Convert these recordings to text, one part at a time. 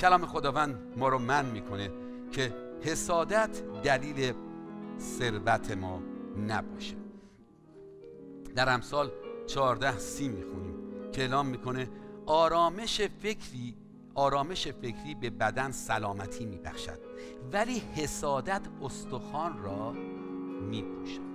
کلام خداوند ما رو منع میکنه که حسادت دلیل ثروت ما نباشه. در امثال 14:30 میخونیم که اعلام میکنه آرامش فکری به بدن سلامتی میبخشد، ولی حسادت استخوان را میپوشاند.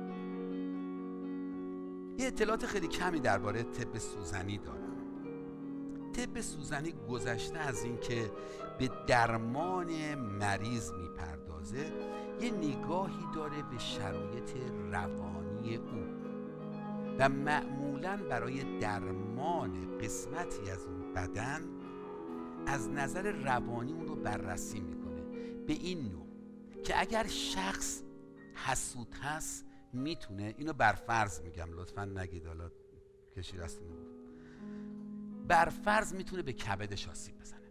یه اطلاعات خیلی کمی درباره طب سوزنی دارم. طب سوزنی گذشته از این که به درمان مریض میپردازه، یه نگاهی داره به شرایط روانی او و معمولاً برای درمان قسمتی از اون بدن از نظر روانی اون رو بررسی میکنه، به این نوع که اگر شخص حسود هست میتونه، اینو برفرض میگم لطفاً نگید حالا کشی راستین بود، برفرض میتونه به کبدش آسیب بزنه.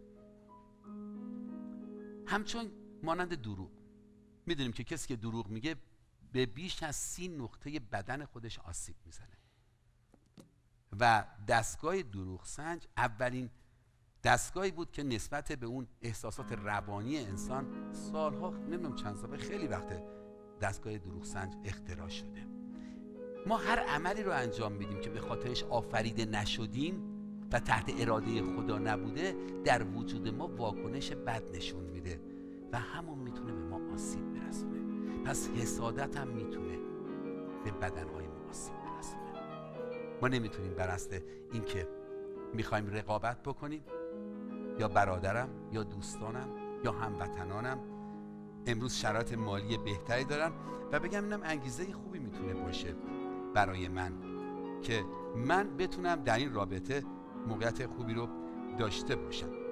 همچون مانند دروغ، میدونیم که کسی که دروغ میگه به بیش از 30 نقطه بدن خودش آسیب میزنه و دستگاه دروغ سنج اولین دستگاهی بود که نسبت به اون احساسات روانی انسان سالها، نمیدونم چند سال، خیلی وقته دستگاه دروغ سنج اختراع شده. ما هر عملی رو انجام میدیم که به خاطرش آفریده نشدیم و تحت اراده خدا نبوده، در وجود ما واکنش بد نشون میده و همون میتونه به ما آسیب برسونه. پس حسادت هم میتونه به بدنهای ما آسیب برسونه. ما نمیتونیم بر اساس این که میخوایم رقابت بکنیم، یا برادرم یا دوستانم یا هموطنانم امروز شرایط مالی بهتری دارن و بگم اینم انگیزه خوبی میتونه باشه برای من که من بتونم در این رابطه موقعیت خوبی رو داشته باشم.